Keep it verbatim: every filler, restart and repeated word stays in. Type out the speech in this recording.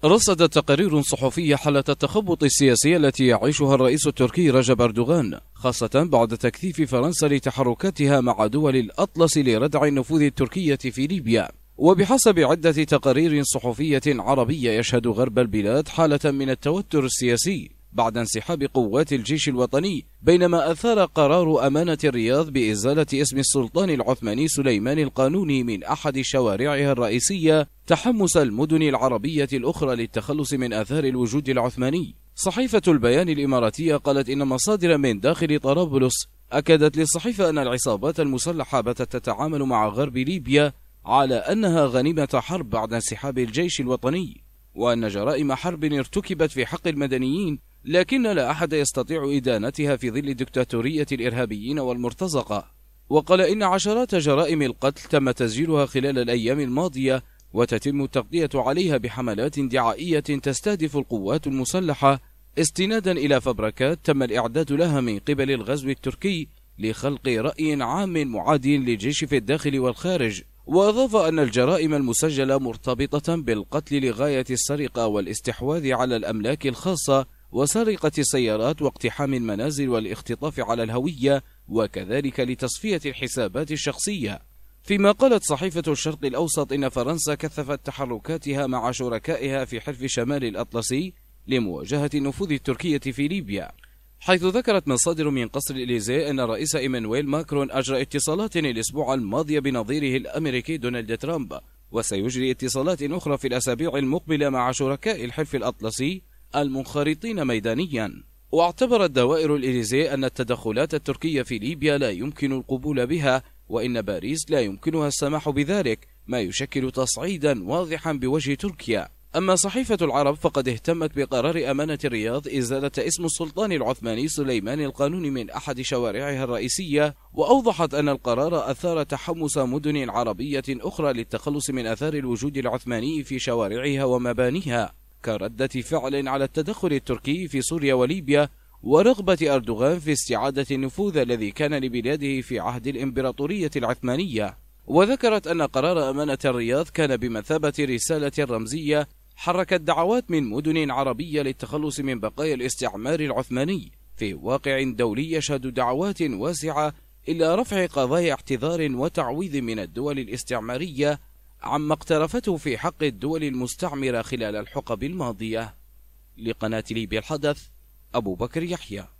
رصدت تقارير صحفية حالة التخبط السياسي التي يعيشها الرئيس التركي رجب أردوغان، خاصة بعد تكثيف فرنسا لتحركاتها مع دول الأطلس لردع النفوذ التركية في ليبيا. وبحسب عدة تقارير صحفية عربية، يشهد غرب البلاد حالة من التوتر السياسي بعد انسحاب قوات الجيش الوطني، بينما أثار قرار أمانة الرياض بإزالة اسم السلطان العثماني سليمان القانوني من أحد شوارعها الرئيسية تحمس المدن العربية الأخرى للتخلص من آثار الوجود العثماني. صحيفة البيان الإماراتية قالت إن مصادر من داخل طرابلس أكدت للصحيفة أن العصابات المسلحة باتت تتعامل مع غرب ليبيا على أنها غنيمة حرب بعد انسحاب الجيش الوطني، وأن جرائم حرب ارتكبت في حق المدنيين، لكن لا أحد يستطيع إدانتها في ظل دكتاتورية الإرهابيين والمرتزقة. وقال إن عشرات جرائم القتل تم تسجيلها خلال الأيام الماضية، وتتم التغطية عليها بحملات دعائية تستهدف القوات المسلحة، استنادا إلى فبركات تم الإعداد لها من قبل الغزو التركي لخلق رأي عام معادي للجيش في الداخل والخارج. وأضاف أن الجرائم المسجلة مرتبطة بالقتل لغاية السرقة والاستحواذ على الأملاك الخاصة وسرقة السيارات واقتحام المنازل والاختطاف على الهوية، وكذلك لتصفية الحسابات الشخصية. فيما قالت صحيفة الشرق الأوسط إن فرنسا كثفت تحركاتها مع شركائها في حلف شمال الأطلسي لمواجهة النفوذ التركية في ليبيا، حيث ذكرت مصادر من قصر الإليزيه أن الرئيس إيمانويل ماكرون أجرى اتصالات الأسبوع الماضي بنظيره الأمريكي دونالد ترامب، وسيجري اتصالات أخرى في الأسابيع المقبلة مع شركاء الحلف الأطلسي المنخرطين ميدانيا. واعتبرت دوائر الإليزيه أن التدخلات التركية في ليبيا لا يمكن القبول بها، وإن باريس لا يمكنها السماح بذلك، ما يشكل تصعيدا واضحا بوجه تركيا. أما صحيفة العرب فقد اهتمت بقرار أمانة الرياض إزالة اسم السلطان العثماني سليمان القانوني من أحد شوارعها الرئيسية، وأوضحت أن القرار أثار تحمس مدن عربية أخرى للتخلص من آثار الوجود العثماني في شوارعها ومبانيها، كردة فعل على التدخل التركي في سوريا وليبيا، ورغبة أردوغان في استعادة النفوذ الذي كان لبلاده في عهد الإمبراطورية العثمانية. وذكرت أن قرار أمانة الرياض كان بمثابة رسالة رمزية حركت دعوات من مدن عربية للتخلص من بقايا الاستعمار العثماني في واقع دولي يشهد دعوات واسعة إلى رفع قضايا اعتذار وتعويض من الدول الاستعمارية عما اقترفته في حق الدول المستعمرة خلال الحقب الماضية. لقناة ليبيا الحدث، أبو بكر يحيى.